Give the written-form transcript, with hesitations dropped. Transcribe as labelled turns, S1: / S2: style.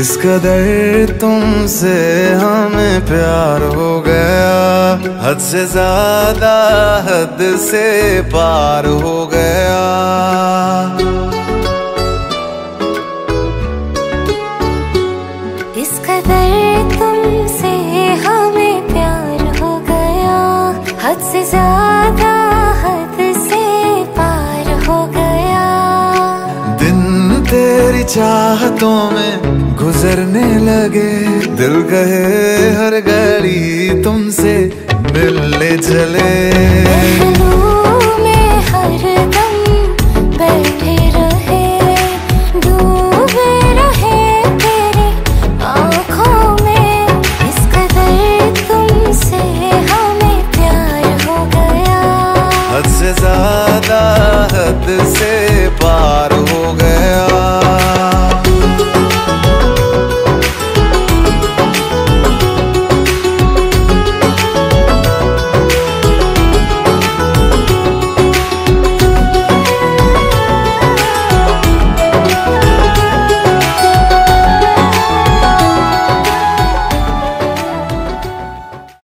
S1: किस कदर तुमसे हमें प्यार हो गया, हद से ज्यादा हद से पार हो गया।
S2: किस कदर तुमसे हमें प्यार हो गया, हद से ज्यादा हद से पार हो गया।
S1: दिन तेरी चाहतों में गुजरने लगे, दिल कहे हर घड़ी तुमसे मिलने चले।